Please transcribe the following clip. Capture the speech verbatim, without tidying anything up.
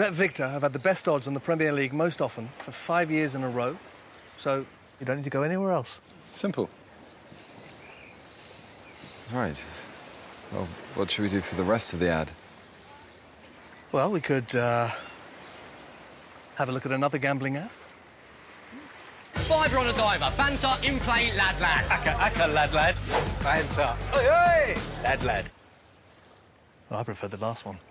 BetVictor have had the best odds on the Premier League most often for five years in a row, so you don't need to go anywhere else. Simple. Right. Well, what should we do for the rest of the ad? Well, we could uh, have a look at another gambling ad. Fiver on a diver, banter, in play, lad, lad. Acca, acca, lad, lad. Banter. Oi, oi! Lad, lad. Well, I prefer the last one.